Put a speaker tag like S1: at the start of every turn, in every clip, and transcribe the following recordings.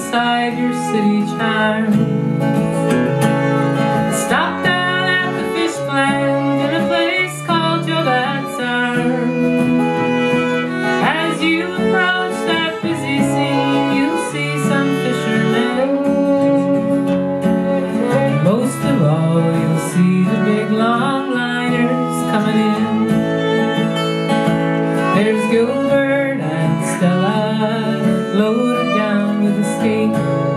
S1: beside your city charm. Stop down at the fish plant in a place called Jobat's Arm. As you approach that busy scene, you'll see some fishermen. Most of all, you'll see the big longliners coming in. There's Gilbert and Stella loaded down with a skate.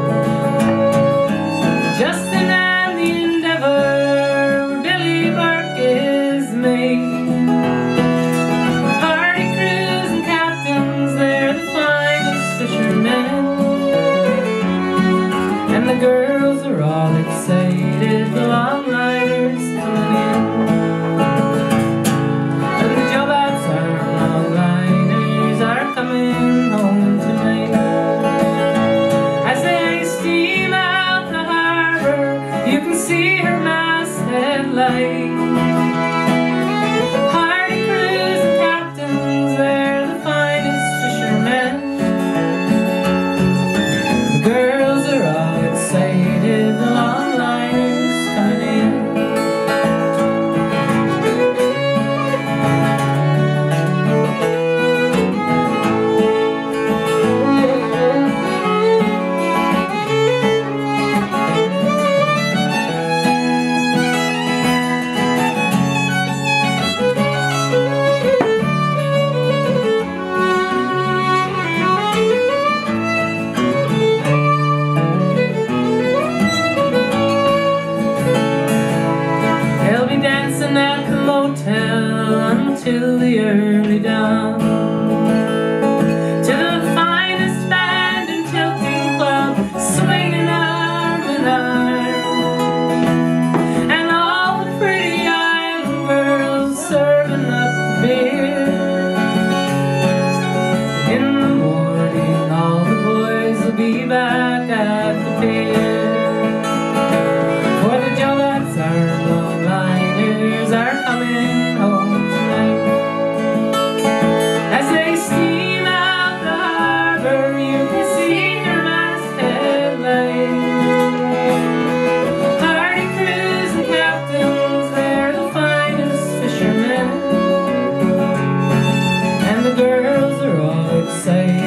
S1: Justin and the Endeavor, where Billy Burke is mate. Party crews and captains, they're the finest fishermen. And the girls are all excited, the longliners coming in. And the Jobat's Arm longliners are coming home tonight. As they steam out the harbor, you can see her masthead light. Hardy crews and captains, they're the finest fishermen. The girls are all excited, the longliners coming in. They'll be dancing at the motel until the early dawn, to the finest band and tilting club swinging arm in arm, and all the pretty island girls serving up beer. In the morning all the boys will be back at the pier. For the Jobat's Arm longliners are coming home tonight. As they steam out the harbor, you can see their masthead light. Hardy crews and captains, they're the finest fishermen. And the girls are all excited,